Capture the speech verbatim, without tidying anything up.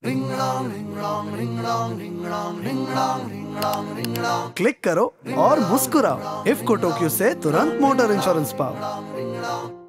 Click करो और मुस्कुराओ। IFFCO Tokyo से तुरंत मोटर इंश्योरेंस पाओ।